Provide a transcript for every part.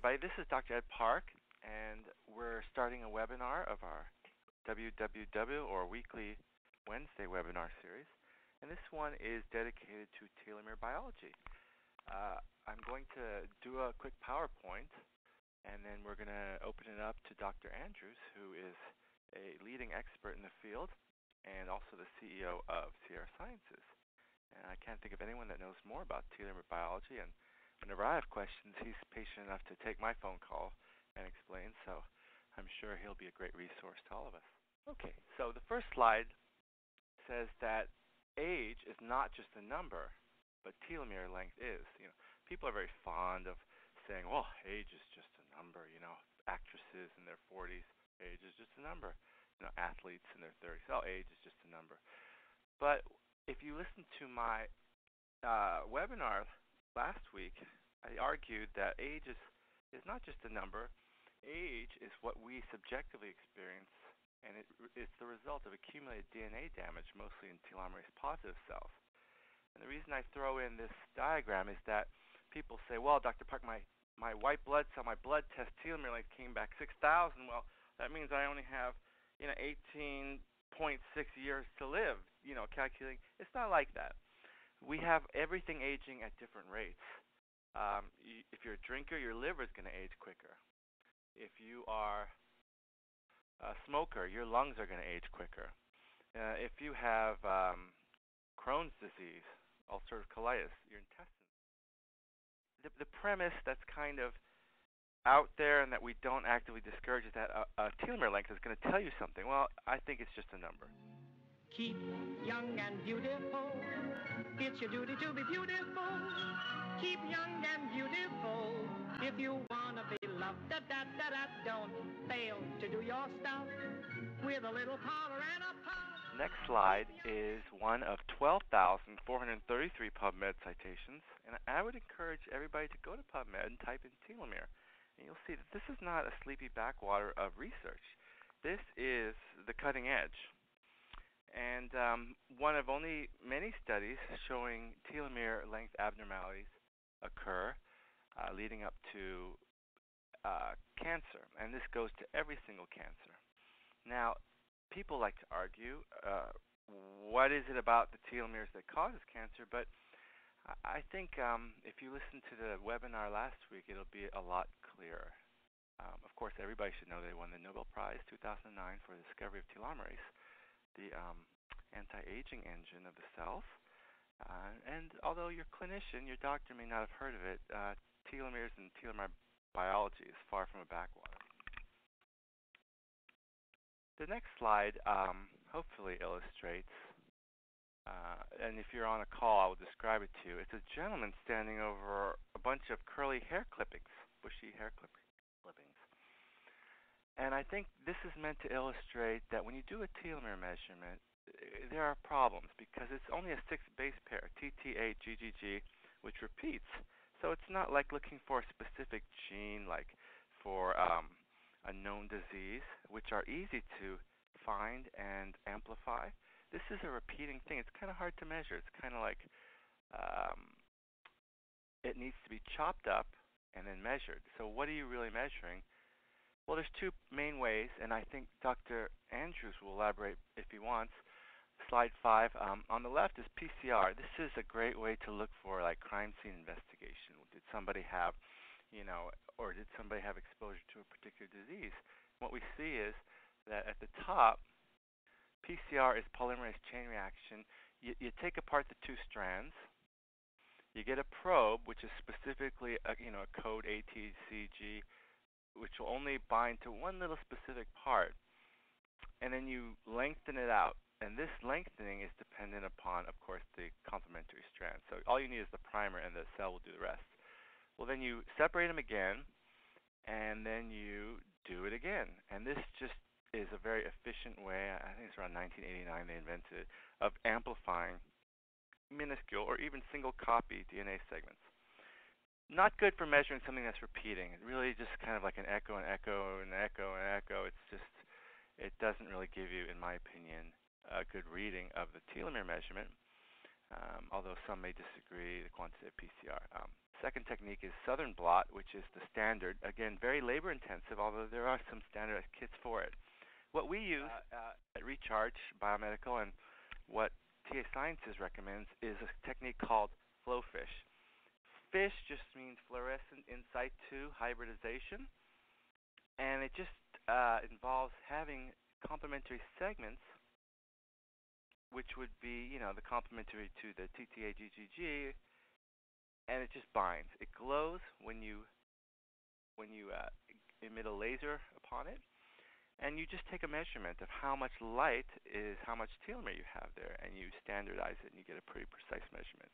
everybody. This is Dr. Ed Park, and we're starting a webinar of our WWW, or weekly Wednesday webinar series. And this one is dedicated to telomere biology. I'm going to do a quick PowerPoint, and then we're going to open it up to Dr. Andrews, who is a leading expert in the field and also the CEO of Sierra Sciences. And I can't think of anyone that knows more about telomere biology, and whenever I have questions, he's patient enough to take my phone call and explain, so I'm sure he'll be a great resource to all of us. Okay, so the first slide says that age is not just a number, but telomere length is. People are very fond of saying, well, age is just a number. Actresses in their 40s, age is just a number. Athletes in their 30s, oh, age is just a number. But if you listen to my webinar last week, I argued that age is not just a number. Age is what we subjectively experience, and it's the result of accumulated DNA damage, mostly in telomerase positive cells. And the reason I throw in this diagram is that people say, well, Dr. Park, my white blood cell, my blood test telomere length came back 6,000. Well, that means I only have 18.6 years to live, calculating. It's not like that. We have everything aging at different rates. If you're a drinker, your liver is going to age quicker. If you are a smoker, your lungs are going to age quicker. If you have Crohn's disease, ulcerative colitis, your intestines. The premise that's kind of out there and that we don't actively discourage is that a telomere length is going to tell you something. Well, I think it's just a number. Keep young and beautiful. It's your duty to be beautiful. Keep young and beautiful. If you want to be loved, don't fail to do your stuff with a little powder and a puff. Next slide is one of 12,433 PubMed citations, and I would encourage everybody to go to PubMed and type in telomere, and you'll see that this is not a sleepy backwater of research. This is the cutting edge, and one of only many studies showing telomere length abnormalities occur leading up to cancer, and this goes to every single cancer. Now, people like to argue, what is it about the telomeres that causes cancer? But I think if you listen to the webinar last week, it'll be a lot clearer. Of course, everybody should know they won the Nobel Prize 2009 for the discovery of telomerase, the anti-aging engine of the cells. And although your clinician, your doctor may not have heard of it, telomeres and telomere biology is far from a backwater. The next slide hopefully illustrates, and if you're on a call, I will describe it to you. It's a gentleman standing over a bunch of curly hair clippings, bushy hair clippings. And I think this is meant to illustrate that when you do a telomere measurement, there are problems because it's only a 6 base pair, TT8GGG, which repeats. So it's not like looking for a specific gene, like for a known disease, which are easy to find and amplify. This is a repeating thing. It's kind of hard to measure. It's kind of like it needs to be chopped up and then measured. So what are you really measuring? Well, there's two main ways, and I think Dr. Andrews will elaborate if he wants. Slide 5. On the left is PCR. This is a great way to look for like crime scene investigation. Did somebody have, or did somebody have exposure to a particular disease? What we see is that at the top, PCR is polymerase chain reaction. You take apart the two strands. You get a probe, which is specifically a code ATCG, which will only bind to one little specific part, and then you lengthen it out. And this lengthening is dependent upon, of course, the complementary strand. So all you need is the primer, and the cell will do the rest. Well, then you separate them again, and then you do it again. And this just is a very efficient way, I think it's around 1989 they invented it, of amplifying minuscule or even single copy DNA segments. Not good for measuring something that's repeating. It really just kind of like an echo and echo and echo and echo. It doesn't really give you, in my opinion, a good reading of the telomere measurement. although some may disagree, the quantitative PCR. Second technique is Southern blot, which is the standard. Again, very labor intensive, although there are some standardized kits for it. What we use at Recharge Biomedical and what TA Sciences recommends is a technique called flow fish. Fish just means fluorescent in situ hybridization, and it just involves having complementary segments, which would be, the complementary to the TTA-GGG, and it just binds. It glows when you emit a laser upon it, and you just take a measurement of how much light is how much telomere you have there, and you standardize it, and you get a pretty precise measurement.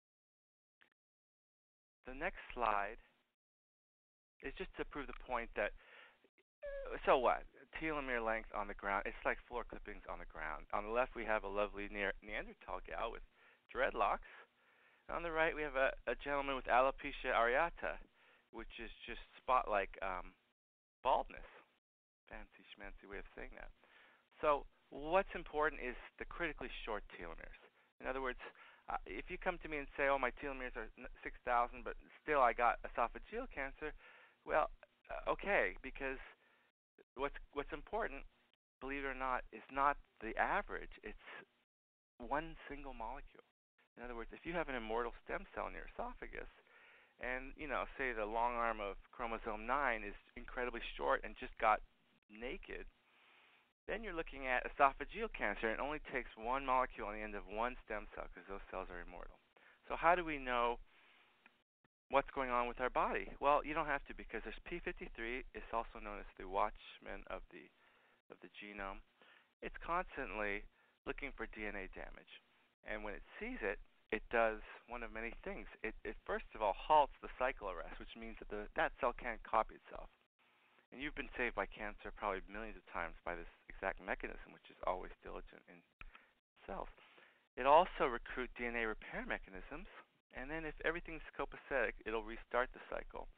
The next slide is just to prove the point that, so what? Telomere length on the ground, it's like floor clippings on the ground. On the left, we have a lovely Neanderthal gal with dreadlocks. On the right, we have a gentleman with alopecia areata, which is just spot-like baldness. Fancy schmancy way of saying that. So what's important is the critically short telomeres. In other words, if you come to me and say, oh, my telomeres are 6,000, but still I got esophageal cancer, well, okay, because what's important, believe it or not, is not the average. It's one single molecule. In other words, if you have an immortal stem cell in your esophagus, and say the long arm of chromosome 9 is incredibly short and just got naked, then you're looking at esophageal cancer, and it only takes one molecule on the end of one stem cell because those cells are immortal. So how do we know what's going on with our body? Well, you don't have to, because there's P53. It's also known as the watchman of the genome. It's constantly looking for DNA damage, and when it sees it, it does one of many things. It first of all halts the cycle arrest, which means that that cell can't copy itself. And you've been saved by cancer probably millions of times by this exact mechanism, which is always diligent in cells. It also recruits DNA repair mechanisms, and then if everything's copacetic, it'll restart the cycle.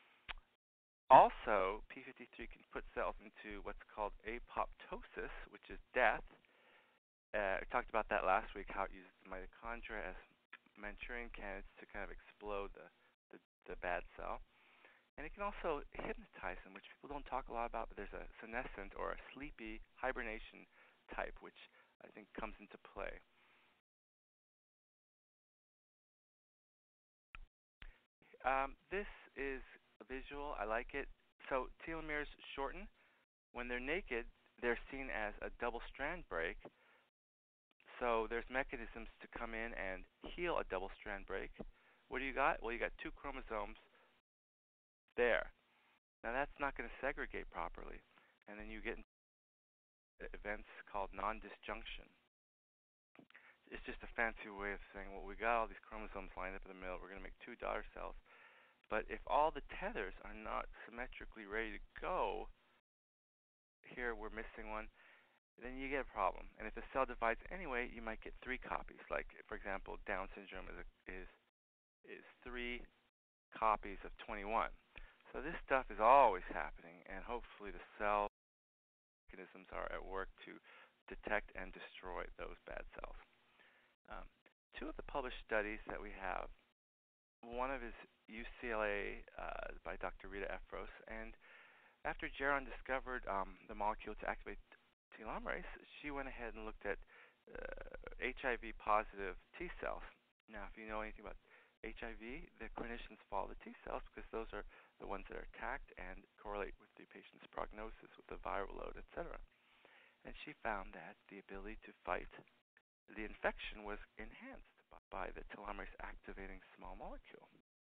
Also, P53 can put cells into what's called apoptosis, which is death. I talked about that last week, how it uses the mitochondria as Manchurian candidates to kind of explode the bad cell. And it can also hypnotize them, which people don't talk a lot about, but there's a senescent or a sleepy hibernation type, which I think comes into play. This is a visual. I like it. So telomeres shorten. When they're naked, they're seen as a double-strand break. So there's mechanisms to come in and heal a double-strand break. What do you got? Well, you got two chromosomes there. Now that's not going to segregate properly, and then you get events called non-disjunction. It's just a fancy way of saying, well, we got all these chromosomes lined up in the middle. We're going to make two daughter cells. But if all the tethers are not symmetrically ready to go, here we're missing one, then you get a problem. And if the cell divides anyway, you might get three copies. Like, for example, Down syndrome is 3 copies of 21. So this stuff is always happening, and hopefully the cell mechanisms are at work to detect and destroy those bad cells. Two of the published studies that we have, one of is UCLA by Dr. Rita Efros, and after Geron discovered the molecule to activate telomerase, she went ahead and looked at HIV-positive T cells. Now, if you know anything about HIV, the clinicians follow the T cells because those are the ones that are attacked and correlate with the patient's prognosis with the viral load, etc. And she found that the ability to fight the infection was enhanced by the telomerase activating small molecule.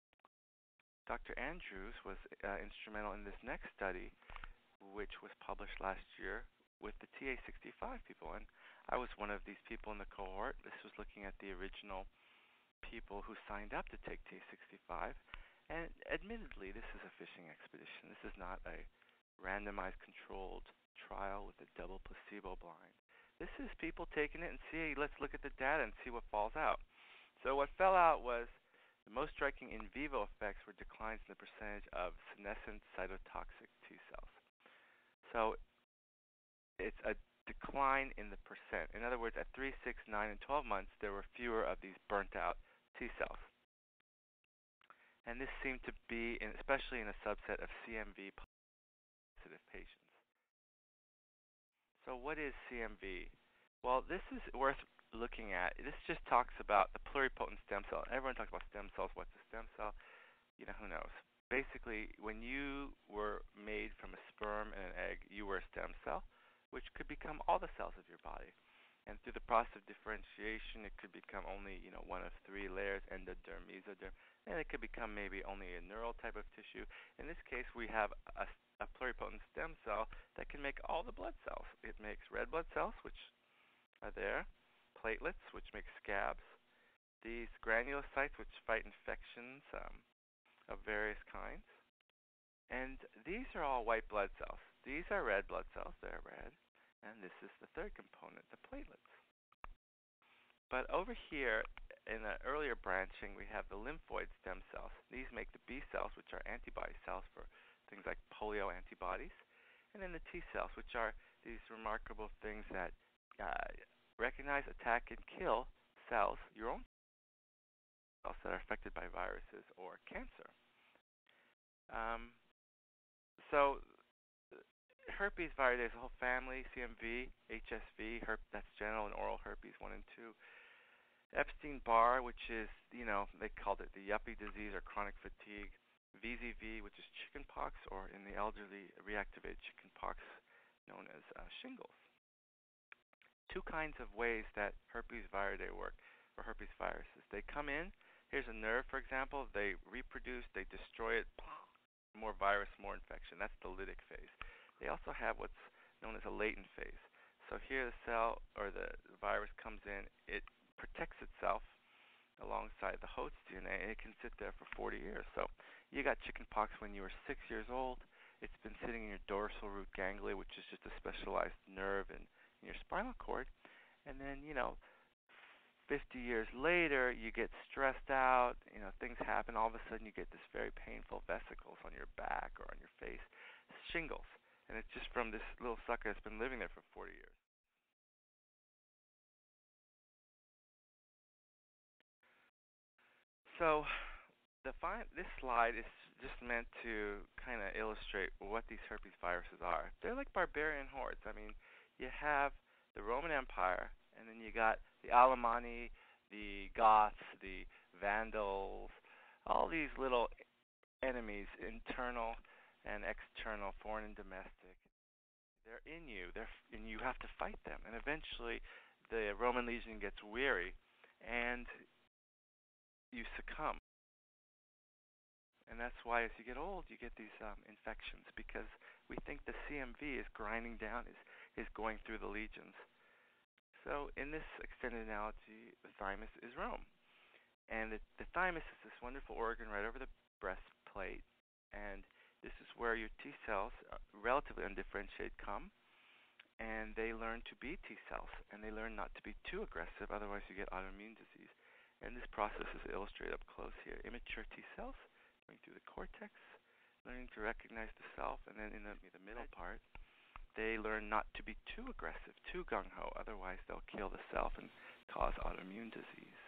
Dr. Andrews was instrumental in this next study, which was published last year with the TA65 people, and I was one of these people in the cohort. This was looking at the original people who signed up to take TA65, and admittedly, this is a fishing expedition. This is not a randomized controlled trial with a double placebo blind. This is people taking it and see, let's look at the data and see what falls out. So what fell out was the most striking in vivo effects were declines in the percentage of senescent cytotoxic T cells. So it's a decline in the percent. In other words, at 3, 6, 9, and 12 months, there were fewer of these burnt-out T cells. And this seemed to be, especially in a subset of CMV-positive patients. So what is CMV? Well, this is worth looking at. This just talks about the pluripotent stem cell. Everyone talks about stem cells. What's a stem cell? Who knows? Basically, when you were made from a sperm and an egg, you were a stem cell, which could become all the cells of your body. And through the process of differentiation, it could become only, one of 3 layers, endoderm, mesoderm, and it could become maybe only a neural type of tissue. In this case, we have a pluripotent stem cell that can make all the blood cells. It makes red blood cells, which are there, platelets, which make scabs, these granulocytes, which fight infections of various kinds. And these are all white blood cells. These are red blood cells. They're red. And this is the third component, the platelets. But over here, in the earlier branching, we have the lymphoid stem cells. These make the B cells, which are antibody cells for things like polio antibodies. And then the T cells, which are these remarkable things that recognize, attack, and kill cells, your own cells that are affected by viruses or cancer. So herpes virus, there's a whole family, CMV, HSV, that's genital and oral herpes 1 and 2. Epstein-Barr, which is, they called it the yuppie disease or chronic fatigue. VZV, which is chickenpox, or in the elderly, reactivated chickenpox known as shingles. 2 kinds of ways that herpes viridae work, or herpes viruses. They come in, here's a nerve, for example, they reproduce, they destroy it, more virus, more infection. That's the lytic phase. They also have what's known as a latent phase. So here the cell, or the virus comes in, it protects itself alongside the host DNA, and it can sit there for 40 years. So you got chickenpox when you were 6 years old. It's been sitting in your dorsal root ganglia, which is just a specialized nerve in your spinal cord. And then, 50 years later, you get stressed out, things happen. All of a sudden, you get this very painful vesicles on your back or on your face, shingles. And it's just from this little sucker that's been living there for 40 years. So this slide is just meant to kind of illustrate what these herpes viruses are. They're like barbarian hordes. I mean, you have the Roman Empire, and then you got the Alemanni, the Goths, the Vandals, all these little enemies, internal and external, foreign and domestic. They're in you, and you have to fight them. And eventually, the Roman legion gets weary, and you succumb. And that's why as you get old, you get these infections, because we think the CMV is grinding down, is going through the legions. So in this extended analogy, the thymus is Rome. And the thymus is this wonderful organ right over the breastplate. And this is where your T cells, relatively undifferentiated, come. And they learn to be T cells. And they learn not to be too aggressive, otherwise you get autoimmune disease. And this process is illustrated up close here. Immature T cells going through the cortex, learning to recognize the self. And then in the middle part, they learn not to be too aggressive, too gung-ho, otherwise they'll kill the self and cause autoimmune disease.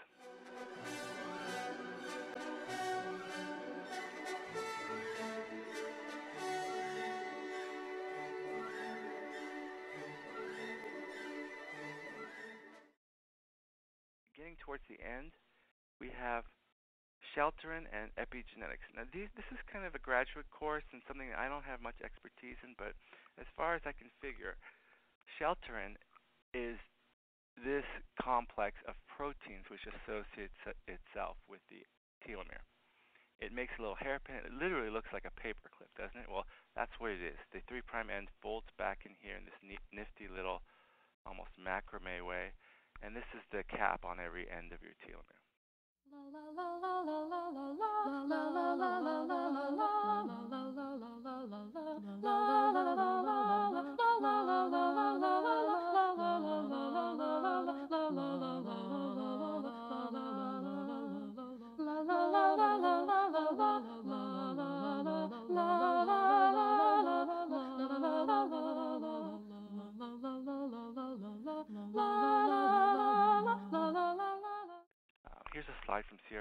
Getting towards the end, we have shelterin and epigenetics. Now, this is kind of a graduate course and something that I don't have much expertise in, but as far as I can figure, shelterin is this complex of proteins which associates itself with the telomere. It makes a little hairpin. It literally looks like a paperclip, doesn't it? Well, that's what it is. The 3' end folds back in here in this nifty little, almost macrame way, and this is the cap on every end of your telomere.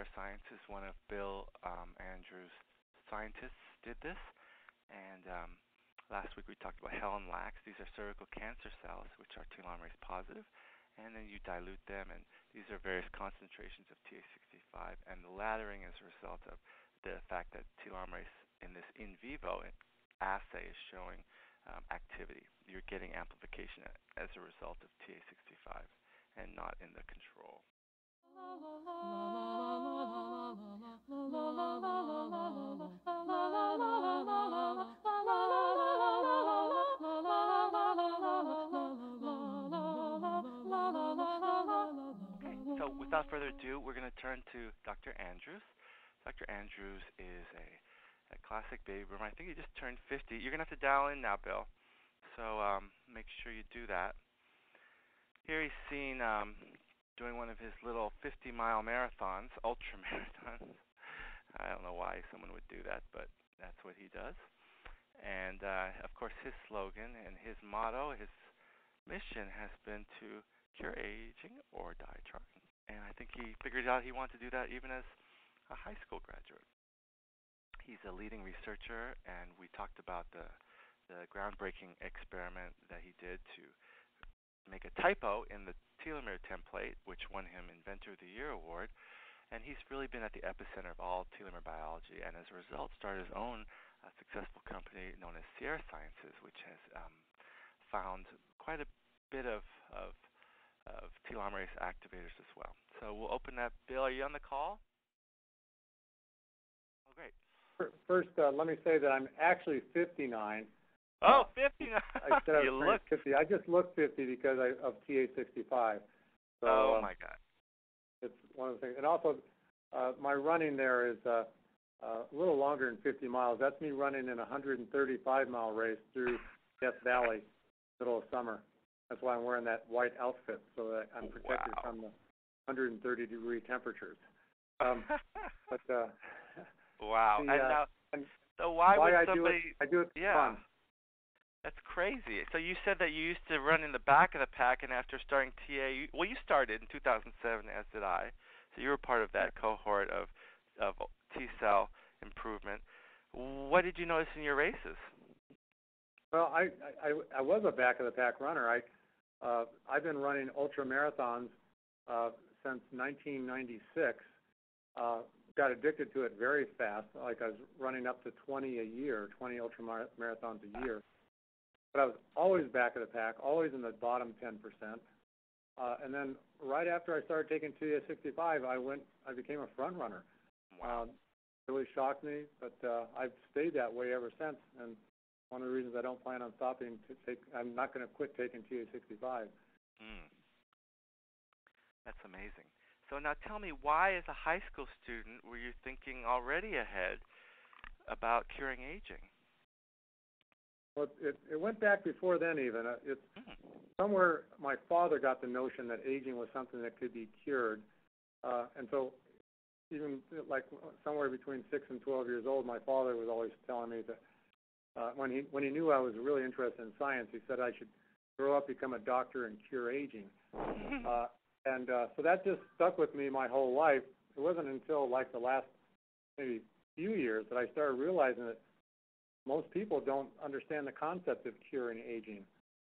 Sierra Sciences, one of Bill Andrews' scientists, did this. And last week we talked about Helen Lax. These are cervical cancer cells, which are telomerase positive. And then you dilute them, and these are various concentrations of TA65. And the laddering is a result of the fact that telomerase in this in vivo assay is showing activity. You're getting amplification as a result of TA65 and not in the control. Okay, so without further ado, we're going to turn to Dr. Andrews. Dr. Andrews is a classic baby boomer. I think he just turned 50. You're going to have to dial in now, Bill. So make sure you do that. Here he's seen doing one of his little 50-mile marathons, ultra marathons. I don't know why someone would do that, but that's what he does. And, of course, his slogan and his motto, his mission has been to cure aging or die trying. And I think he figured out he wanted to do that even as a high school graduate. He's a leading researcher, and we talked about the groundbreaking experiment that he did to make a typo in the telomere template, which won him Inventor of the Year award. And he's really been at the epicenter of all telomere biology, and as a result started his own successful company known as Sierra Sciences, which has found quite a bit of telomerase activators as well. So we'll open that. Bill, are you on the call? Oh, great. First, let me say that I'm actually 59. Oh, 59. I said I was 50. I just look 50 because of TA65. So, oh, my God. It's one of the things. And also, my running there is a little longer than 50 miles. That's me running in a 135-mile race through Death Valley, middle of summer. That's why I'm wearing that white outfit, so that I'm protected from the 130-degree temperatures. Wow. So why would somebody... I do it for fun. That's crazy. So you said that you used to run in the back of the pack, and after starting TA, you started in 2007, as did I. So you were part of that cohort of T-cell improvement. What did you notice in your races? Well, I was a back of the pack runner. I've been running ultra marathons since 1996. Got addicted to it very fast. Like I was running up to 20 a year, 20 ultra marathons a year. But I was always back of the pack, always in the bottom 10%. And then right after I started taking TA65, I became a front runner. Wow. It really shocked me, but I've stayed that way ever since. And one of the reasons I don't plan on stopping I'm not going to quit taking TA65. That's amazing. So now tell me, why as a high school student were you thinking already ahead about curing aging? Well, it went back before then even. It's somewhere my father got the notion that aging was something that could be cured. And so even like somewhere between 6 and 12 years old, my father was always telling me that when he knew I was really interested in science, he said I should grow up, become a doctor, and cure aging. So that just stuck with me my whole life. It wasn't until like the last maybe few years that I started realizing that most people don't understand the concept of curing aging.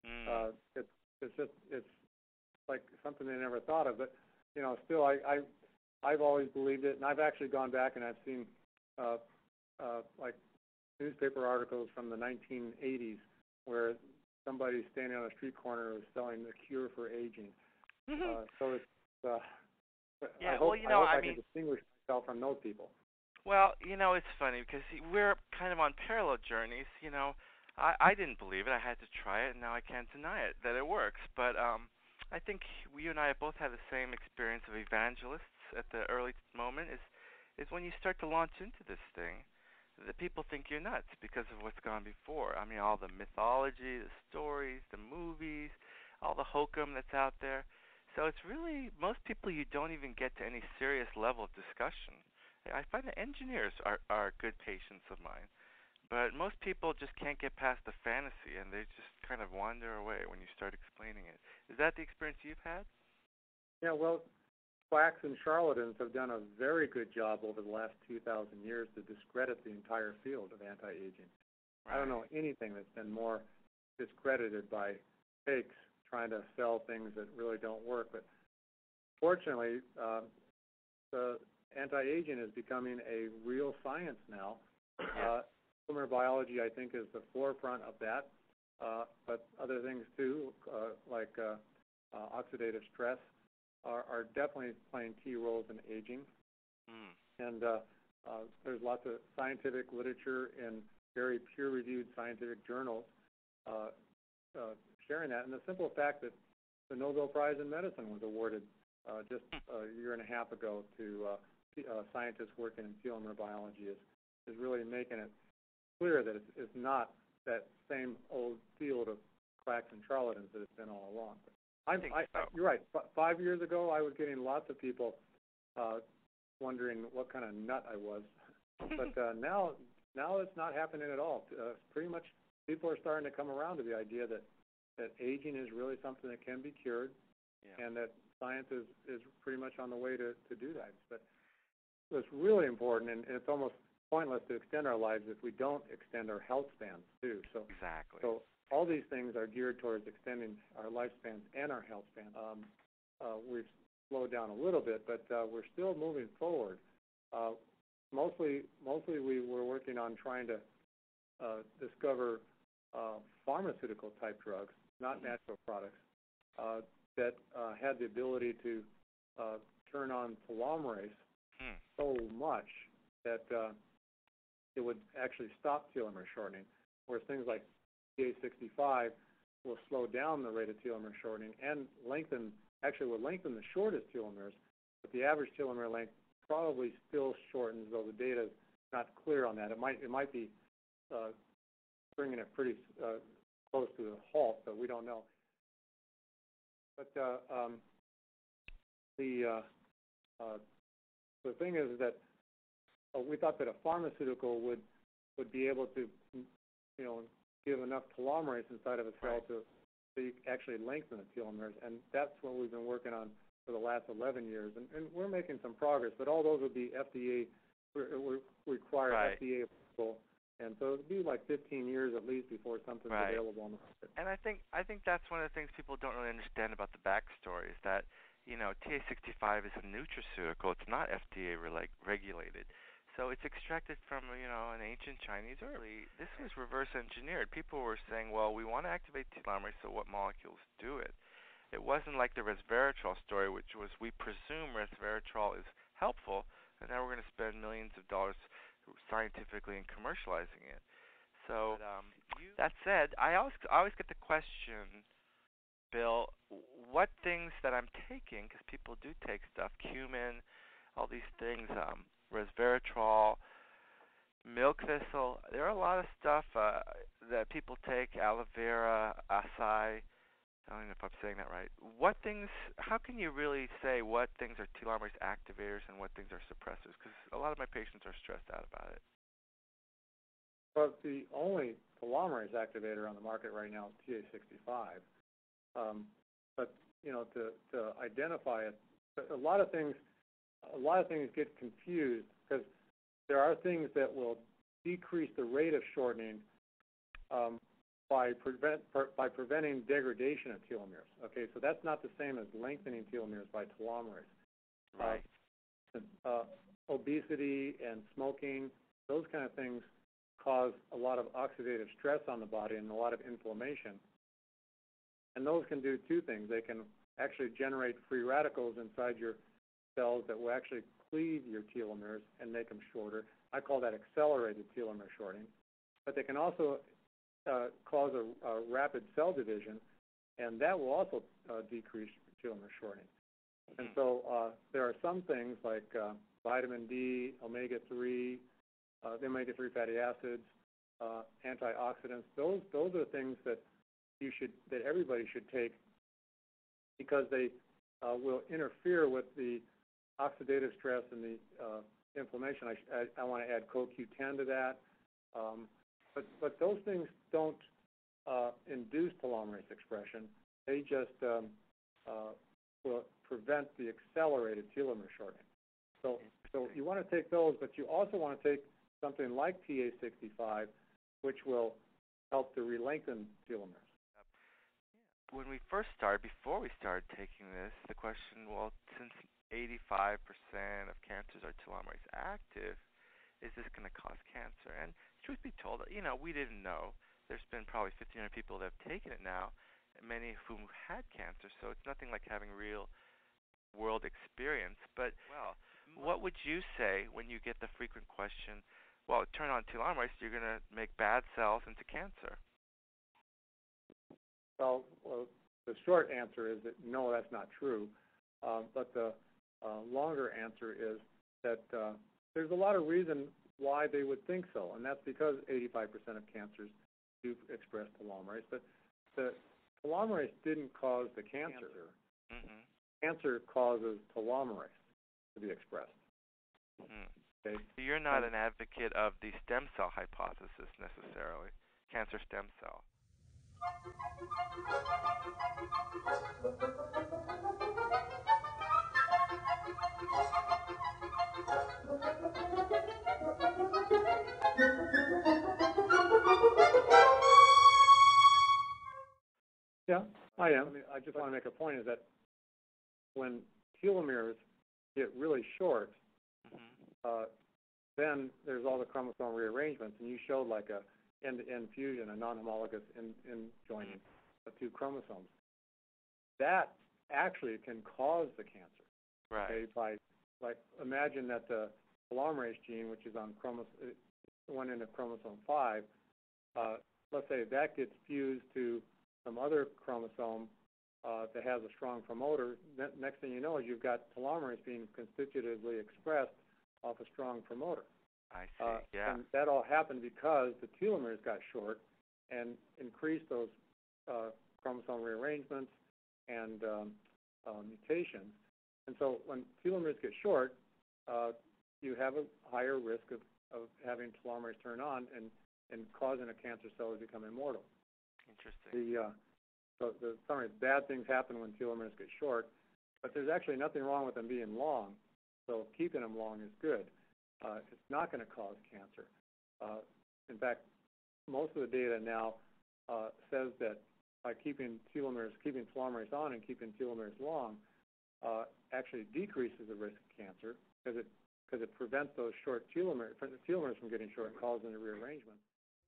It's like something they never thought of. But still, I've always believed it, and I've actually gone back and I've seen like newspaper articles from the 1980s where somebody standing on a street corner was selling the cure for aging. So it's I hope I can distinguish myself from those people. Well, it's funny because we're kind of on parallel journeys. I didn't believe it. I had to try it, and now I can't deny it, that it works. But I think you and I have both had the same experience of evangelists at the early moment is when you start to launch into this thing, the people think you're nuts because of what's gone before. I mean, all the mythology, the stories, the movies, all the hokum that's out there. So it's really, most people you don't even get to any serious level of discussion. I find that engineers are good patients of mine. But most people just can't get past the fantasy, and they just kind of wander away when you start explaining it. Is that the experience you've had? Yeah, well, quacks and charlatans have done a very good job over the last 2,000 years to discredit the entire field of anti-aging. Right. I don't know anything that's been more discredited by fakes trying to sell things that really don't work. But fortunately, the anti-aging is becoming a real science now. Telomere biology, I think, is the forefront of that, but other things too, like oxidative stress, are definitely playing key roles in aging. And there's lots of scientific literature in very peer-reviewed scientific journals sharing that. And the simple fact that the Nobel Prize in Medicine was awarded just a year and a half ago to scientists working in telomere biology is really making it clear that it's not that same old field of quacks and charlatans that it's been all along. You're right. 5 years ago, I was getting lots of people wondering what kind of nut I was, but now it's not happening at all. Pretty much, people are starting to come around to the idea that aging is really something that can be cured, and that science is pretty much on the way to do that. But it's really important, and it's almost pointless to extend our lives if we don't extend our health spans too. So exactly. So all these things are geared towards extending our lifespans and our health span. We've slowed down a little bit, but we're still moving forward. Mostly we were working on trying to discover pharmaceutical type drugs, not natural products, that had the ability to turn on telomerase so much that it would actually stop telomere shortening, whereas things like TA65 will slow down the rate of telomere shortening and will lengthen the shortest telomeres, but the average telomere length probably still shortens, though the data is not clear on that. It might be bringing it pretty close to a halt, but we don't know. But the thing is that we thought that a pharmaceutical would be able to, give enough telomerase inside of a cell to actually lengthen the telomeres, and that's what we've been working on for the last 11 years, and we're making some progress. But all those would be FDA require FDA approval, and so it'd be like 15 years at least before something's available on the market. And I think that's one of the things people don't really understand about the backstory is that TA65 is a nutraceutical. It's not FDA regulated. So it's extracted from, an ancient Chinese herb. This was reverse engineered. People were saying, well, we want to activate telomerase, so what molecules do it? It wasn't like the resveratrol story, which was we presume resveratrol is helpful, and now we're going to spend millions of dollars scientifically in commercializing it. So that said, I always get the question, Bill, what things that I'm taking, because people do take stuff, cumin, all these things, resveratrol, milk thistle. There are a lot of stuff that people take, aloe vera, acai. I don't know if I'm saying that right. How can you really say what things are telomerase activators and what things are suppressors? Because a lot of my patients are stressed out about it. Well, the only telomerase activator on the market right now is TA65. But to identify it, a lot of things get confused because there are things that will decrease the rate of shortening by preventing degradation of telomeres. Okay, so that's not the same as lengthening telomeres by telomerase. Right. Obesity and smoking, those kind of things cause a lot of oxidative stress on the body and a lot of inflammation. And those can do two things. They can actually generate free radicals inside your cells that will actually cleave your telomeres and make them shorter. I call that accelerated telomere shortening. But they can also cause a rapid cell division, and that will also decrease telomere shortening. And so there are some things like vitamin D, omega-3, the omega-3 fatty acids, antioxidants. Those are things that everybody should take because they will interfere with the oxidative stress and the inflammation. I want to add CoQ10 to that. But those things don't induce telomerase expression. They just will prevent the accelerated telomere shortening. So you want to take those, but you also want to take something like TA65, which will help to relengthen telomeres. When we first started, before we started taking this, the question, well, since 85% of cancers are telomerase active, is this going to cause cancer? And truth be told, we didn't know. There's been probably 1,500 people that have taken it now, many of whom had cancer, so it's nothing like having real world experience. But, well, what would you say when you get the frequent question, well, turn on telomerase, you're going to make bad cells into cancer? Well, the short answer is that no, that's not true. But the longer answer is that there's a lot of reason why they would think so, and that's because 85% of cancers do express telomerase. But the telomerase didn't cause the cancer. Mm-hmm. Cancer causes telomerase to be expressed. Mm-hmm. Okay? So you're not an advocate of the stem cell hypothesis necessarily, cancer stem cell. Yeah, I am. I just want to make a point is that when telomeres get really short, then there's all the chromosome rearrangements, and you showed like a end-to-end fusion, a non-homologous joining of two chromosomes. That actually can cause the cancer. Right. Okay? Imagine that the telomerase gene, which is on one end of chromosome 5, let's say that gets fused to some other chromosome that has a strong promoter. Next thing you know is you've got telomerase being constitutively expressed off a strong promoter. I see, yeah. And that all happened because the telomeres got short and increased those chromosome rearrangements and mutations. And so when telomeres get short, you have a higher risk of having telomerase turn on and causing a cancer cell to become immortal. Interesting. So the summary is bad things happen when telomeres get short, but there's actually nothing wrong with them being long. So keeping them long is good. It's not going to cause cancer. In fact, most of the data now says that by keeping telomerase on and keeping telomeres long actually decreases the risk of cancer because it prevents those short telomeres from getting short and causing a rearrangement.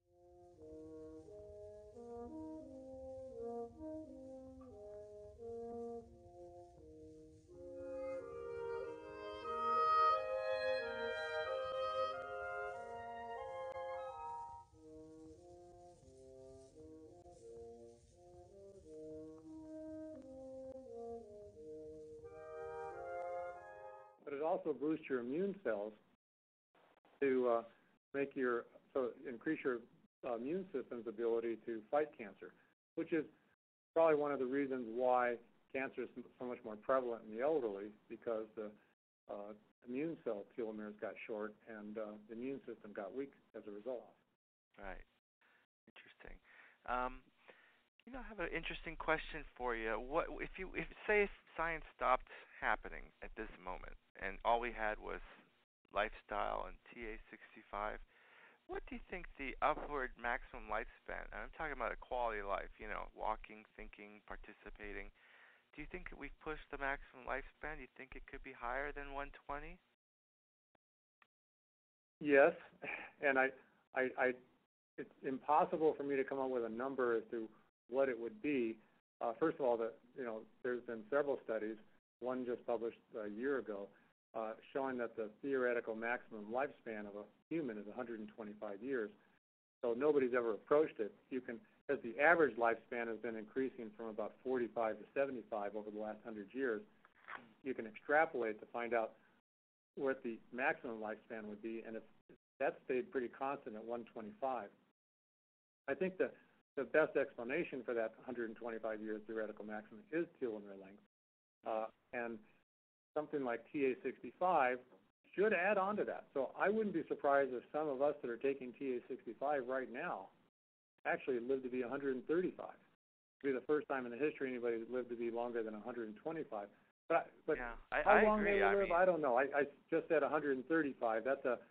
But it also boosts your immune cells to increase your immune system's ability to fight cancer, which is probably one of the reasons why cancer is so much more prevalent in the elderly, because the immune cell telomeres got short and the immune system got weak as a result. Right. Interesting. I have an interesting question for you. What if science stopped happening at this moment and all we had was lifestyle and TA65? What do you think the upward maximum lifespan? And I'm talking about a quality of life. Walking, thinking, participating. Do you think we've pushed the maximum lifespan? Do you think it could be higher than 120? Yes, and it's impossible for me to come up with a number as to what it would be. First of all, there's been several studies, one just published a year ago, showing that the theoretical maximum lifespan of a human is 125 years. So nobody's ever approached it. As the average lifespan has been increasing from about 45 to 75 over the last 100 years, you can extrapolate to find out what the maximum lifespan would be, and that stayed pretty constant at 125. I think the best explanation for that 125-year theoretical maximum is telomere length. And something like TA65 should add on to that. So I wouldn't be surprised if some of us that are taking TA65 right now actually live to be 135. be the first time in the history anybody lived to be longer than 125. But Yeah, how I long agree. they will live, mean, I don't know. I just said 135. That's a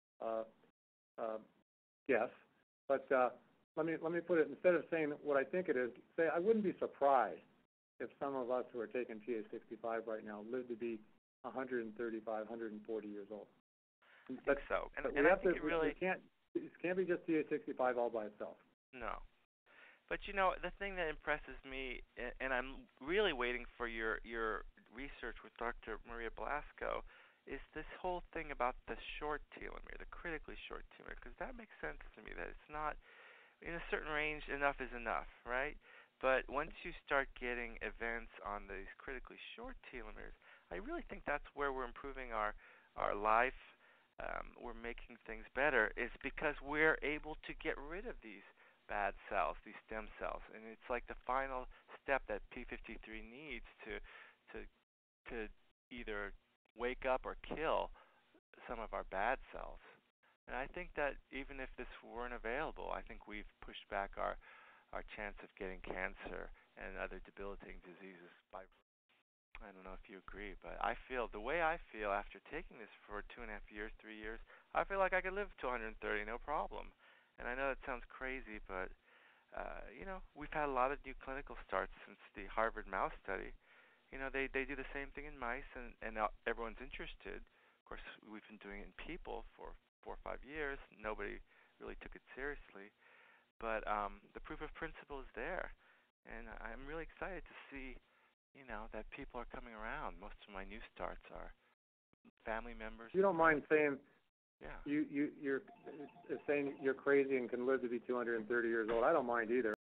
guess. But let me put it, instead of saying what I think it is, say I wouldn't be surprised if some of us who are taking TA65 right now live to be 135, 140 years old. I think so. And I think it really it can't be just TA65 all by itself. No. But the thing that impresses me, and I'm really waiting for your research with Dr. Maria Blasco, is this whole thing about the short telomere, the critically short telomere, because that makes sense to me that it's not in a certain range, enough is enough, right? But once you start getting events on these critically short telomeres, I really think that's where we're improving our life. We're making things better. Is because we're able to get rid of these bad cells, these stem cells, and it's like the final step that P53 needs to either wake up or kill some of our bad cells. And I think that even if this weren't available, I think we've pushed back our chance of getting cancer and other debilitating diseases by. I don't know if you agree, but I feel the way I feel after taking this for 2.5 years, 3 years, I feel like I could live to 130, no problem. And I know that sounds crazy, but we've had a lot of new clinical starts since the Harvard mouse study. They do the same thing in mice, and now everyone's interested. Of course, we've been doing it in people for 4 or 5 years. Nobody really took it seriously, but the proof of principle is there, and I'm really excited to see, that people are coming around. Most of my new starts are family members. You don't mind saying, yeah, you're saying you're crazy and can live to be 230 years old. I don't mind either.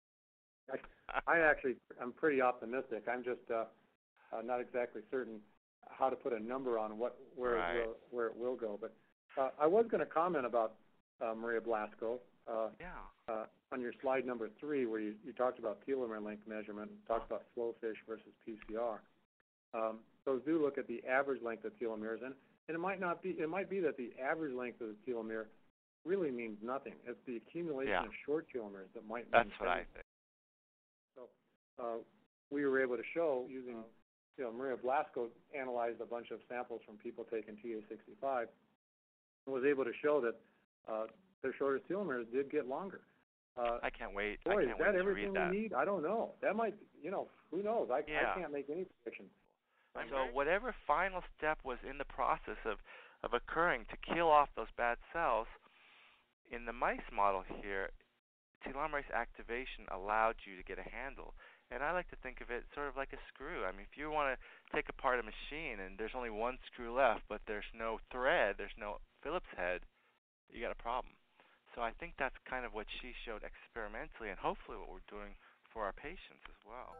I'm pretty optimistic. I'm just not exactly certain how to put a number on where it will go. But I was going to comment about Maria Blasco. On your slide number 3, where you talked about telomere length measurement, and talked about flowfish versus PCR. Those do look at the average length of telomeres, and it might not be. It might be that the average length of the telomere really means nothing. It's the accumulation of short telomeres that might mean That's what I think. So we were able to show using, Maria Blasco analyzed a bunch of samples from people taking TA65, and was able to show that their shortest telomeres did get longer. I can't wait. Boy, I can't is that wait everything to read that. we need? I don't know. That might, who knows? I can't make any prediction. So whatever final step was in the process of occurring to kill off those bad cells, in the mice model here, telomerase activation allowed you to get a handle. And I like to think of it sort of like a screw. I mean, if you want to take apart a machine and there's only one screw left, but there's no thread, there's no Phillips head, you got a problem. So I think that's kind of what she showed experimentally, and hopefully what we're doing for our patients as well.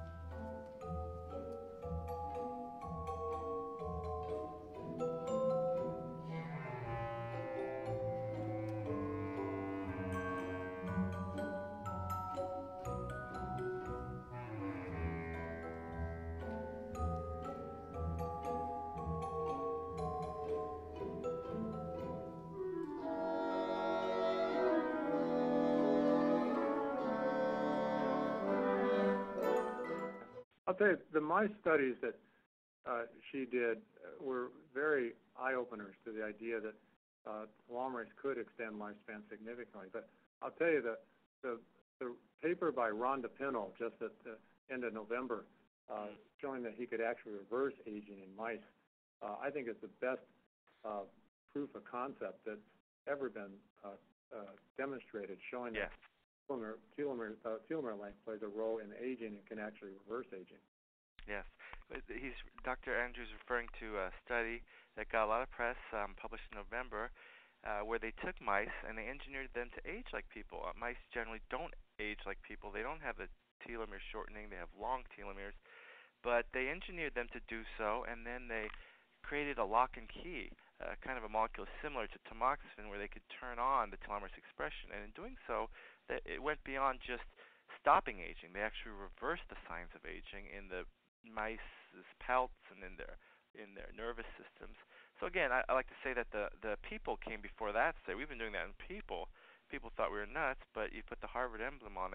I'll tell you, the mice studies that she did were very eye-openers to the idea that telomerase could extend lifespan significantly. But I'll tell you that the paper by Rhonda Pinnell just at the end of November showing that he could actually reverse aging in mice, I think is the best proof of concept that's ever been demonstrated, showing that telomere length plays a role in aging and can actually reverse aging. Yes. Dr. Andrews referring to a study that got a lot of press, published in November, where they took mice and they engineered them to age like people. Mice generally don't age like people. They don't have the telomere shortening. They have long telomeres. But they engineered them to do so, and then they created a lock and key, kind of a molecule similar to tamoxifen, where they could turn on the telomerase expression. And in doing so, it went beyond just stopping aging. They actually reversed the signs of aging in the mice's pelts and in their nervous systems. So again, I like to say that the people came before that. Say we've been doing that in people. People thought we were nuts, but you put the Harvard emblem on it,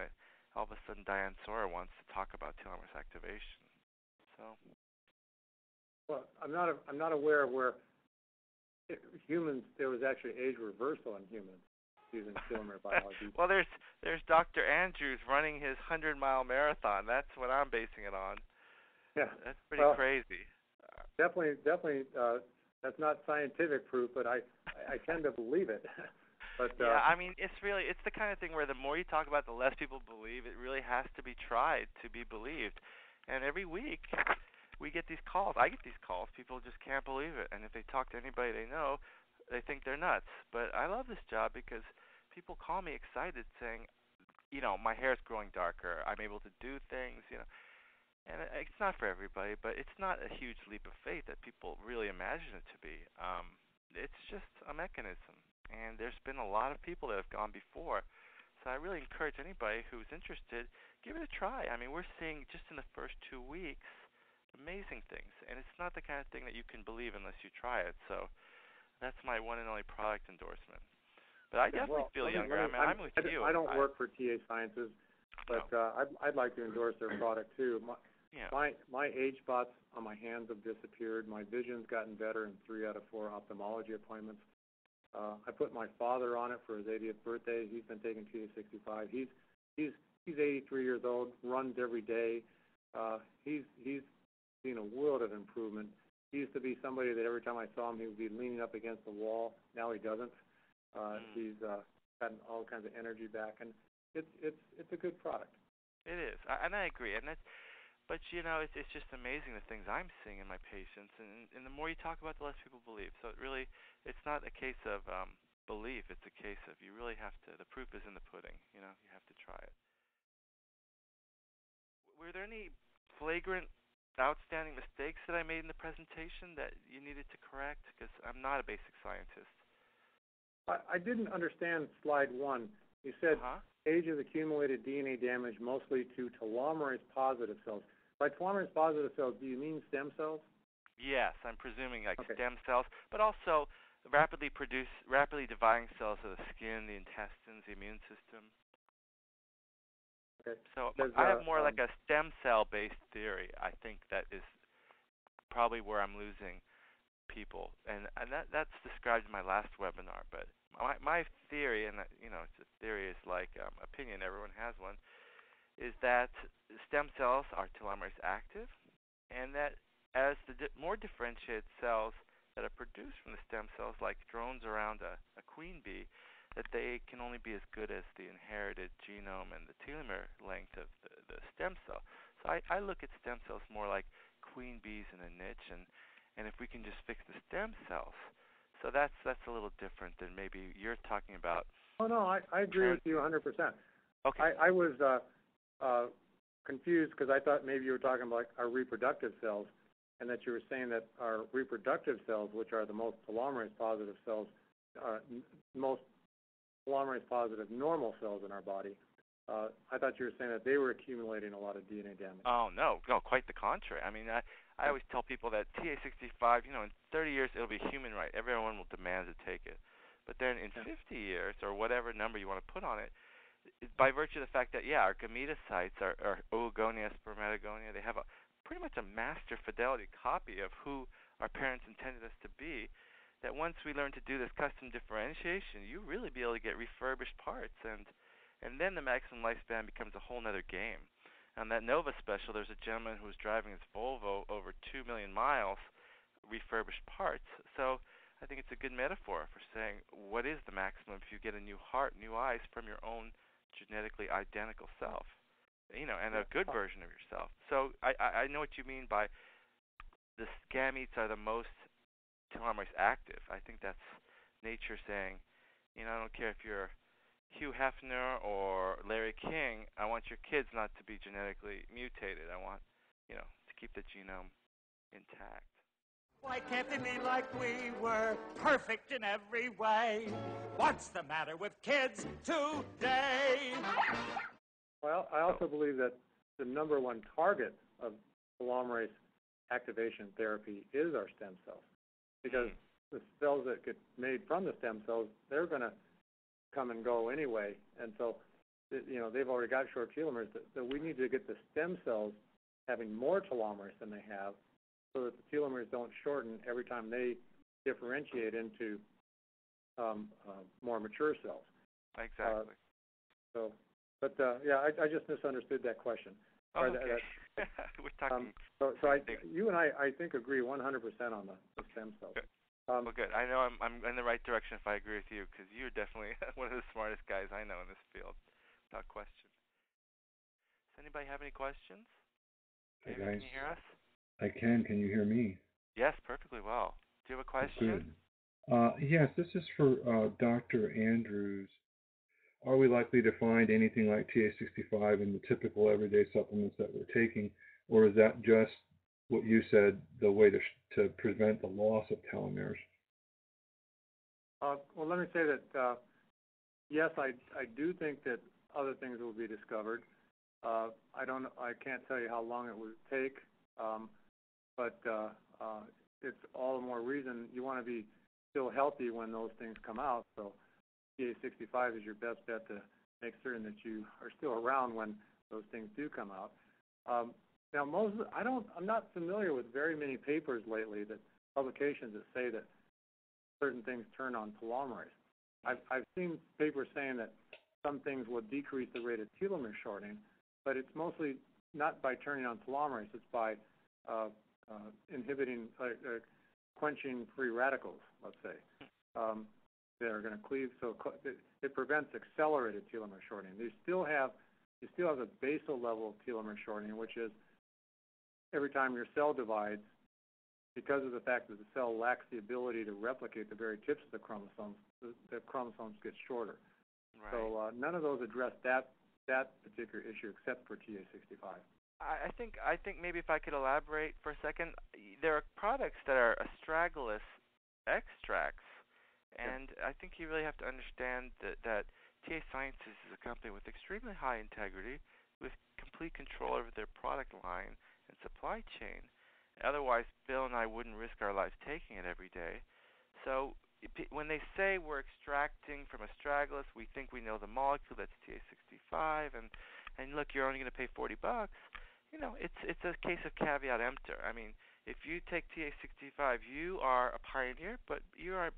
all of a sudden Diane Sawyer wants to talk about telomerase activation. So. Well, I'm not aware of where humans, there was actually age reversal in humans using telomere biology. Well, there's Dr. Andrews running his 100-mile marathon. That's what I'm basing it on. Yeah, that's pretty crazy. Definitely. That's not scientific proof, but I tend to believe it. But yeah, I mean, it's the kind of thing where the more you talk about, the less people believe. It really has to be tried to be believed. And every week we get these calls. I get these calls. People just can't believe it. And if they talk to anybody they know, they think they're nuts. But I love this job because people call me excited saying, my hair's growing darker. I'm able to do things, And it's not for everybody, but it's not a huge leap of faith that people really imagine it to be. It's just a mechanism. And there's been a lot of people that have gone before. So I really encourage anybody who's interested, give it a try. I mean, we're seeing just in the first 2 weeks amazing things. And it's not the kind of thing that you can believe unless you try it. So that's my one and only product endorsement. But I definitely feel younger. I'm with you. I don't work for TA Sciences, but I'd like to endorse their product too. My age spots on my hands have disappeared. My vision's gotten better in 3 out of 4 ophthalmology appointments. I put my father on it for his 80th birthday. He's been taking TA65. He's 83 years old, runs every day. He's seen a world of improvement. He used to be somebody that every time I saw him, he would be leaning up against the wall. Now he doesn't. He's gotten all kinds of energy back, and it's a good product. It is, and I agree. But it's just amazing the things I'm seeing in my patients, and the more you talk about, the less people believe. So it's not a case of belief. It's a case of you really have to. The proof is in the pudding. You have to try it. Were there any flagrant, outstanding mistakes that I made in the presentation that you needed to correct? Because I'm not a basic scientist. I didn't understand slide 1. You said age has accumulated DNA damage mostly to telomerase positive cells. By telomerase positive cells, do you mean stem cells? Yes, I'm presuming stem cells, but also rapidly dividing cells of the skin, the intestines, the immune system. Okay. So I have more like a stem cell-based theory. I think that is probably where I'm losing people, and that's described in my last webinar. But my theory, and it's a theory is like opinion. Everyone has one. Is that stem cells are telomerase active, and that as the more differentiated cells that are produced from the stem cells, like drones around a queen bee, that they can only be as good as the inherited genome and the telomere length of the stem cell. So I look at stem cells more like queen bees in a niche, and if we can just fix the stem cells, so that's a little different than maybe you're talking about. Oh no, I agree with you 100%. Okay. I was confused because I thought maybe you were talking about our reproductive cells, and that you were saying that our reproductive cells, which are the most telomerase positive cells, most telomerase positive normal cells in our body, I thought you were saying that they were accumulating a lot of DNA damage. Oh no, quite the contrary. I mean, I always tell people that TA65, in 30 years it'll be human right. Everyone will demand to take it. But then in 50 years, or whatever number you want to put on it, by virtue of the fact that our gametocytes are oogonia, spermatogonia, they have pretty much a master fidelity copy of who our parents intended us to be. That once we learn to do this custom differentiation, you really be able to get refurbished parts, and then the maximum lifespan becomes a whole other game. On that Nova special, there's a gentleman who was driving his Volvo over 2 million miles, refurbished parts. So I think it's a good metaphor for saying what is the maximum if you get a new heart, new eyes from your own genetically identical self, and a good version of yourself. So I know what you mean by the gametes are the most telomerase active. I think that's nature saying, I don't care if you're Hugh Hefner or Larry King, I want your kids not to be genetically mutated. I want, to keep the genome intact. Why can't they be like we were, perfect in every way? What's the matter with kids today? Well, I also believe that the number one target of telomerase activation therapy is our stem cells, because the cells that get made from the stem cells, they're going to come and go anyway. And so they've already got short telomeres, that we need to get the stem cells having more telomeres than they have, so that the telomeres don't shorten every time they differentiate into more mature cells. Exactly. I just misunderstood that question. Oh, okay. We're talking. You and I think agree 100% on the stem cells. Good. Well, good. I know I'm in the right direction if I agree with you, because you're definitely one of the smartest guys I know in this field, without question. Does anybody have any questions? Hey, David, guys. can you hear us? I can. Can you hear me? Yes, perfectly well. Do you have a question? Good. Yes, this is for Dr. Andrews. Are we likely to find anything like TA65 in the typical everyday supplements that we're taking, or is that just what you said, the way to prevent the loss of telomeres? Well, let me say that yes, I do think that other things will be discovered. I can't tell you how long it would take, but it's all the more reason you want to be still healthy when those things come out. So TA65 is your best bet to make certain that you are still around when those things do come out. Now, I'm not familiar with very many papers lately, publications that say that certain things turn on telomerase. I've seen papers saying that some things will decrease the rate of telomere shortening, but it's mostly not by turning on telomerase. It's by inhibiting, quenching free radicals, let's say, that are going to cleave. So it prevents accelerated telomere shortening. You still have a basal level of telomere shortening, which is every time your cell divides, because of the fact that the cell lacks the ability to replicate the very tips of the chromosomes get shorter. Right. So none of those address that particular issue except for TA65. I think maybe if I could elaborate for a second, there are products that are astragalus extracts, and I think you really have to understand that TA Sciences is a company with extremely high integrity, with complete control over their product line and supply chain. Otherwise, Bill and I wouldn't risk our lives taking it every day. So when they say we're extracting from astragalus, we think we know the molecule, that's TA65, and look, you're only going to pay $40. It's a case of caveat emptor. I mean, if you take TA65, you are a pioneer, but you are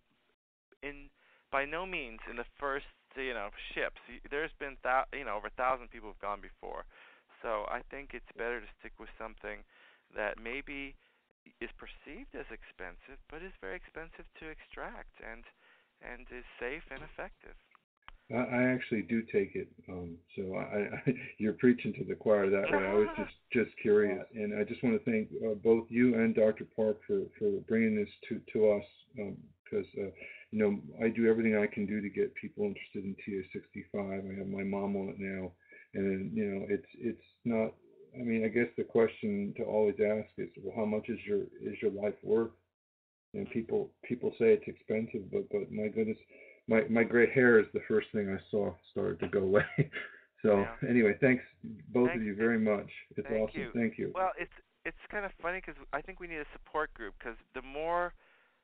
by no means in the first ships. There's been over 1,000 people who've gone before. So I think it's better to stick with something that maybe is perceived as expensive, but is very expensive to extract and is safe and effective. I actually do take it, so you're preaching to the choir that way. I was just curious, and I just want to thank both you and Dr. Park for bringing this to us, because I do everything I can do to get people interested in TA65. I have my mom on it now, and it's not. I mean, I guess the question to always ask is, well, how much is your life worth? And people say it's expensive, but my goodness, my gray hair is the first thing I saw started to go away. So anyway, thanks both of you very much. It's awesome. Thank you. Well, it's kind of funny because I think we need a support group, because the more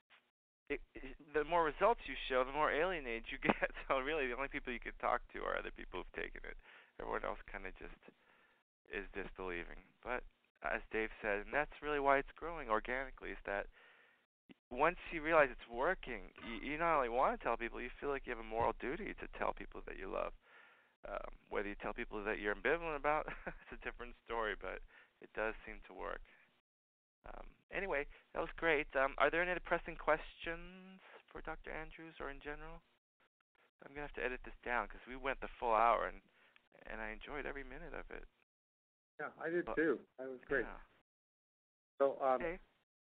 results you show, the more alienated you get. So really, the only people you can talk to are other people who've taken it. Everyone else kind of just is disbelieving. But as Dave said, and that's really why it's growing organically, is that once you realize it's working, you not only want to tell people, you feel like you have a moral duty to tell people that you love. Whether you tell people that you're ambivalent about, it's a different story, but it does seem to work. Anyway, that was great. Are there any other pressing questions for Dr. Andrews or in general? I'm going to have to edit this down because we went the full hour, and I enjoyed every minute of it. Yeah, I did too. That was great. Yeah. So, okay.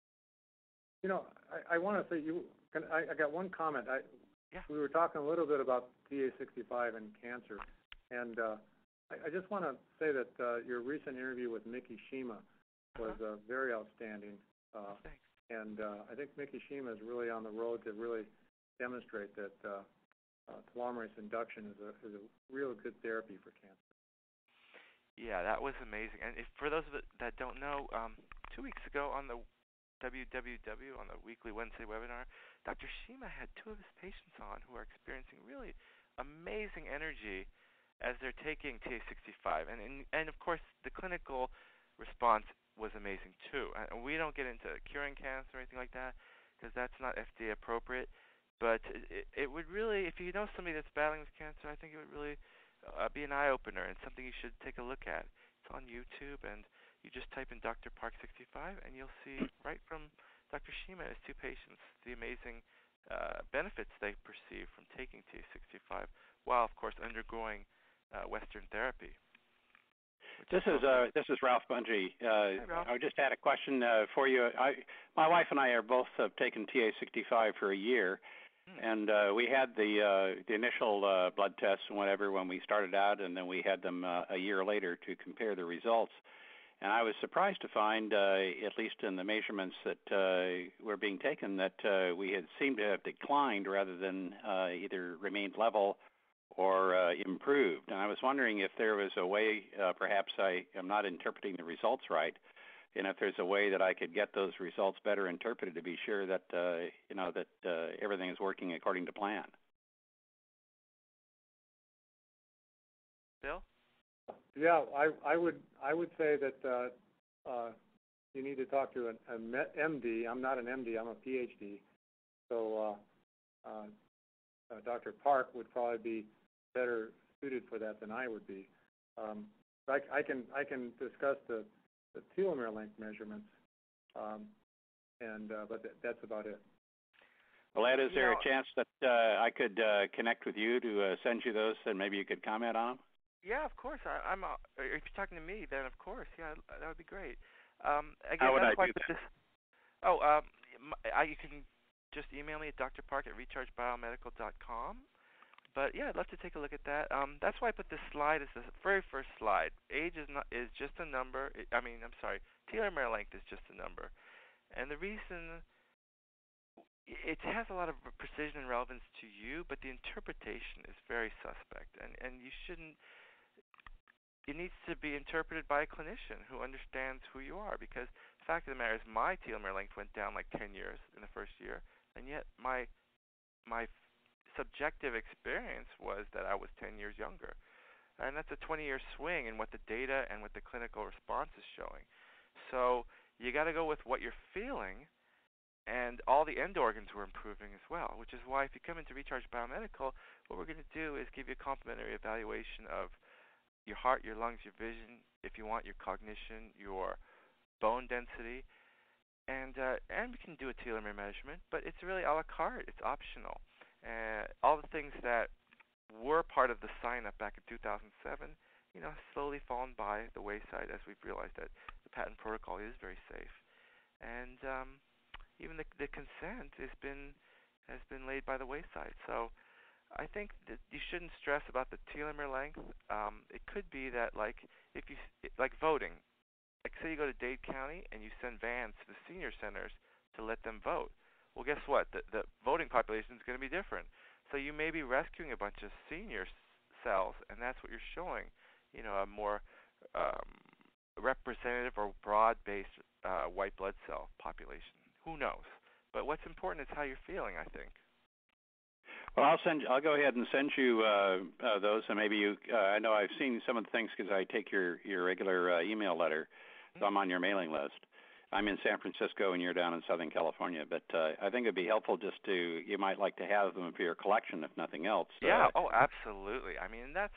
I want to say I got one comment. We were talking a little bit about TA65 and cancer, and I just want to say that your recent interview with Miki Shima was very outstanding. Thanks. And I think Miki Shima is really on the road to really demonstrate that telomerase induction is a real good therapy for cancer. Yeah, that was amazing. And for those that don't know, 2 weeks ago on the WWW, on the weekly Wednesday webinar, Dr. Shima had 2 of his patients on who are experiencing really amazing energy as they're taking TA65. And of course, the clinical response was amazing too. And we don't get into curing cancer or anything like that because that's not FDA appropriate. But it would really, if you know somebody that's battling with cancer, I think it would really be an eye-opener and something you should take a look at. It's on YouTube, and you just type in Dr. Park 65, and you'll see right from Dr. Shima and his two patients the amazing benefits they perceive from taking TA65 while, of course, undergoing Western therapy. This is Ralph Bungie. Hi, Ralph. I just had a question for you. My wife and I are both taken TA65 for a year, and we had the initial blood tests and whatever when we started out, and then we had them a year later to compare the results. And I was surprised to find, at least in the measurements that were being taken, that we had seemed to have declined rather than either remained level or improved. And I was wondering if there was a way, perhaps I am not interpreting the results right, and if there's a way that I could get those results better interpreted to be sure that everything is working according to plan. Bill? Yeah, I would say that you need to talk to an MD. I'm not an MD. I'm a PhD. So Dr. Park would probably be better suited for that than I would be. I can discuss the telomere length measurements, but that's about it. Well, Ed, is there a chance that I could connect with you to send you those, and maybe you could comment on them? Yeah, of course. I'm. If you're talking to me, then of course, yeah, that would be great. Again, how would I do that? You can just email me at drpark@rechargebiomedical.com. But yeah, I'd love to take a look at that. That's why I put this slide as the very first slide. Age is just a number. Telomere length is just a number, and the reason it has a lot of precision and relevance to you, but the interpretation is very suspect, and you shouldn't. It needs to be interpreted by a clinician who understands who you are, because the fact of the matter is my telomere length went down like 10 years in the first year, and yet my subjective experience was that I was 10 years younger. And that's a 20-year swing in what the data and what the clinical response is showing. So you got to go with what you're feeling, and all the end organs were improving as well, which is why if you come into Recharge Biomedical, what we're going to do is give you a complimentary evaluation of your heart, your lungs, your vision, if you want, your cognition, your bone density, and we can do a telomere measurement, but it's really a la carte. It's optional. All the things that were part of the sign-up back in 2007, slowly fallen by the wayside as we've realized that the patent protocol is very safe, and even the consent has been laid by the wayside. So I think that you shouldn't stress about the telomere length. It could be that, if you voting, say you go to Dade County and you send vans to the senior centers to let them vote. Well, guess what? The voting population is going to be different. So you may be rescuing a bunch of senior cells, and that's what you're showing. A more representative or broad-based white blood cell population. Who knows? But what's important is how you're feeling, I think. Well, I'll go ahead and send you those, and maybe you. I know I've seen some of the things because I take your regular email letter, so I'm on your mailing list. I'm in San Francisco, and you're down in Southern California. But I think it'd be helpful just you might like to have them for your collection, if nothing else. Yeah. Absolutely. I mean, that's,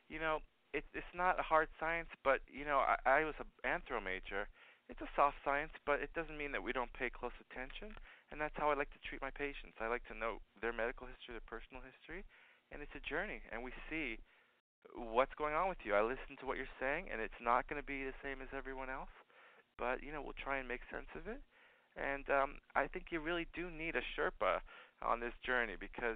it's not a hard science, but I was an anthro major. It's a soft science, but it doesn't mean that we don't pay close attention. And that's how I like to treat my patients. I like to know their medical history, their personal history, and it's a journey. And we see what's going on with you. I listen to what you're saying, and it's not going to be the same as everyone else. But, we'll try and make sense of it. And I think you really do need a Sherpa on this journey because,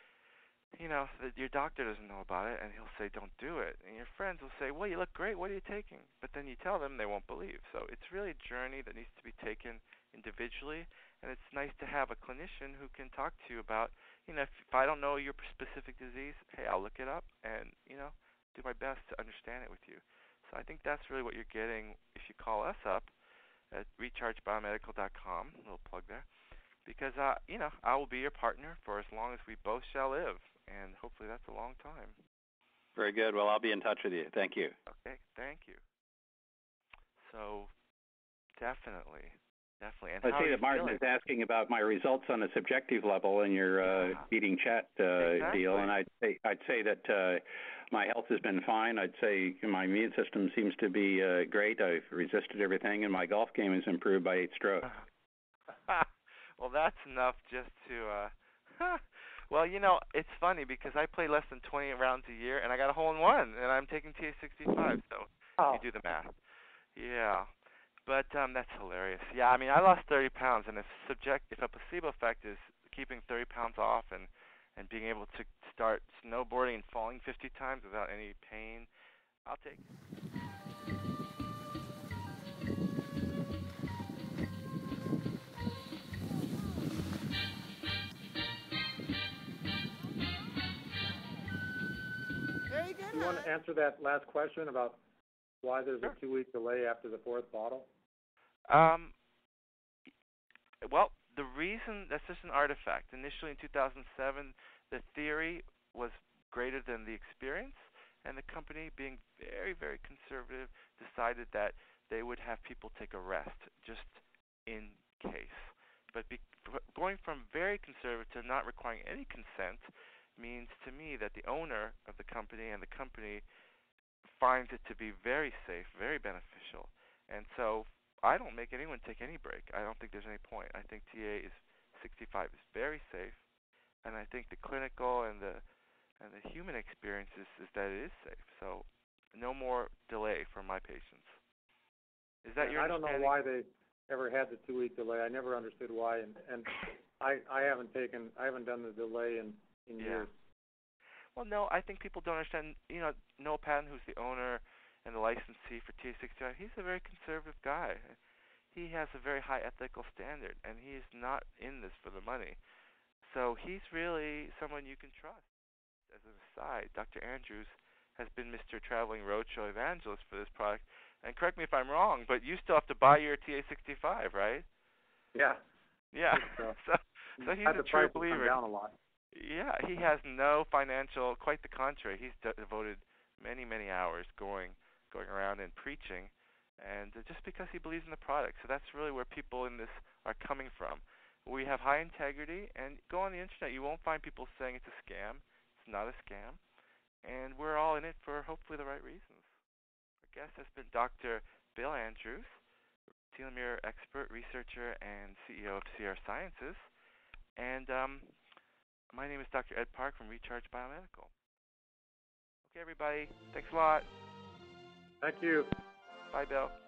your doctor doesn't know about it, and he'll say, don't do it. And your friends will say, well, you look great. What are you taking? But then you tell them, they won't believe. So it's really a journey that needs to be taken individually. And it's nice to have a clinician who can talk to you about, if I don't know your specific disease, hey, I'll look it up and, do my best to understand it with you. So I think that's really what you're getting if you call us up at rechargebiomedical.com, a little plug there, because, I will be your partner for as long as we both shall live, and hopefully that's a long time. Very good. Well, I'll be in touch with you. Thank you. Okay, thank you. So, definitely. And I see that Martin is asking about my results on a subjective level in your beating chat deal, and I'd say that my health has been fine. I'd say my immune system seems to be great. I've resisted everything, and my golf game has improved by 8 strokes. Well, that's enough just to. Well, it's funny because I play less than 20 rounds a year, and I got a hole-in-one, and I'm taking TA65. So you do the math. Yeah. But that's hilarious. Yeah, I mean, I lost 30 pounds, and if a placebo effect is keeping 30 pounds off and being able to start snowboarding and falling 50 times without any pain, I'll take it. Do you want to answer that last question about why there's a 2-week delay after the 4th bottle? Well, the reason, that's just an artifact. Initially in 2007, the theory was greater than the experience, and the company, being very, very conservative, decided that they would have people take a rest just in case. But going from very conservative to not requiring any consent means to me that the owner of the company and the company finds it to be very safe, very beneficial. And so I don't make anyone take any break. I don't think there's any point. I think TA65 is very safe, and I think the clinical and the human experience is that it is safe. So no more delay for my patients. Is that your understanding? I don't know why they ever had the 2-week delay. I never understood why, and I haven't done the delay in years. Well, no, I think people don't understand. Noel Patton, who's the owner and the licensee for TA65, he's a very conservative guy. He has a very high ethical standard, and he is not in this for the money. So he's really someone you can trust. As an aside, Dr. Andrews has been Mr. Traveling Roadshow Evangelist for this product. And correct me if I'm wrong, but you still have to buy your TA65, right? Yeah. Yeah. So he's a true believer. Come down a lot. Yeah, he has no financial, quite the contrary. He's devoted many, many hours going around and preaching, and just because he believes in the product. So that's really where people in this are coming from. We have high integrity, and go on the internet, you won't find people saying it's a scam. It's not a scam, and we're all in it for hopefully the right reasons. Our guest has been Dr. Bill Andrews, telomere expert, researcher, and CEO of Sierra Sciences, and my name is Dr. Ed Park from Recharge Biomedical. Okay, everybody. Thanks a lot. Thank you. Bye, Bill.